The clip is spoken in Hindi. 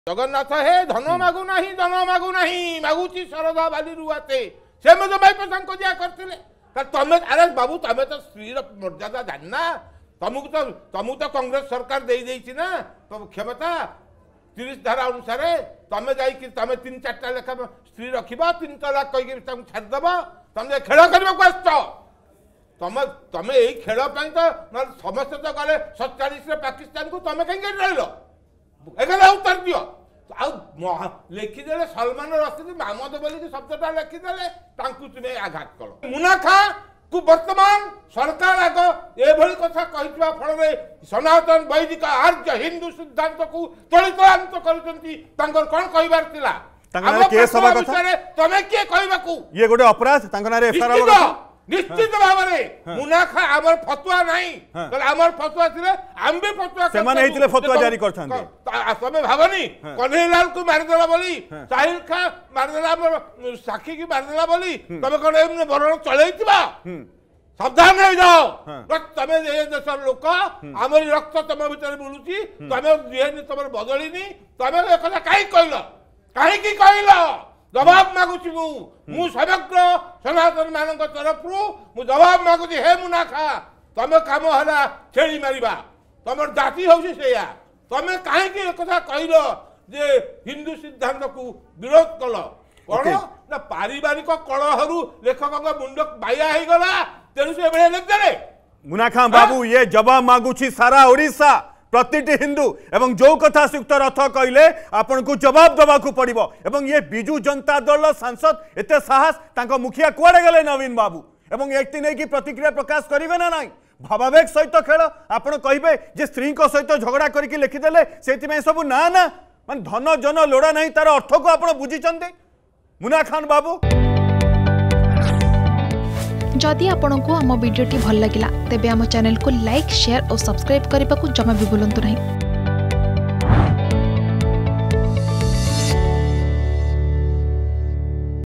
जगन्नाथ हे धन मागु नाही धन मागु नाही मागुची शारदा बाली रुआते से मो भाई प्रसंग को दिया करथिले तमे अरे बाबू तमे तो स्त्री मर्यादा जानना तुमको तो कांग्रेस सरकार दे देछि ना तो क्षमता 30 धारा अनुसार तमे जाई कि तमे 3-4 लेखा स्त्री रखिबा 3 तलाक कहि कि छाड़ देबा तमे खेल करबा को आछो तमे तमे एई खेल पई तो समस्त तो गले 47 रे पाकिस्तान को तमे कहीं रहलो एकला उत्तर दियो लिखिदे सलमान रशीद मामद बोली शब्दटा लिखिदे तुम्हें आघात कल मुनाखा को वर्तमान सरकार आग ये कथा कही फल सनातन वैदिक आर्य हिंदू सिद्धांत को तलितलांत कर कौन कहबार तमें किए कहू ये गोटे अपराध निश्चित भाव में मुनाखा आमर फतुआ नहीं आमर फतुआ थिले आम भी फतुआ से माने हेतिले फतुआ जारी करथांते तमे भावनी कन्हैलाल को मारदेला बोली साहिल खां मारदेला साक्षी की मारदेला बोली तमे कोन एमने बरण चलैतिबा सावधान रह जाओ तमे ए देशर लोक आमर रक्त तम भीतर बुलुची तमे डीएनए तमर बदलिनी तमे एकदा काई कहलो जवाब मागुची मु समग्र सनातन मान तरफ मु जवाब मागुची हे मुनाखा तमे काम हला छेड़ी मारिबा तमर जाति होसी सेया तमे काहे की एकथा कहलो जे हिंदू सिद्धांत को विरोध कल कोन ना पारिवारिक कलहरु लेखक मुंड बाया हे गला तेनु से बळे लिख देले मुनाखा बाबू ये जवाब मागुची सारा ओडिसा प्रतिटी हिंदू एवं जो कथा सुक्त रथ कहले आपण को जवाब दबा को पड़िबो एवं ये बिजू जनता दल सांसद एते साहस तांको मुखिया कुआडे गले नवीन बाबू एवं एक दिन की प्रतिक्रिया प्रकाश करिवे ना नाही भावावेग सहित खेल आपण कहिबे जे स्त्री को सहित झगड़ा करके लिखिदेले सेति में सब ना ना मान धन जन लोड़ा नहीं तार अर्थ को आपण बुझिचंते मुना खान बाबू जदि आपंक आम भिडी भल लगा तेब आम चैनल को लाइक शेयर और सब्सक्राइब करने को जमा भी भूलु नहीं।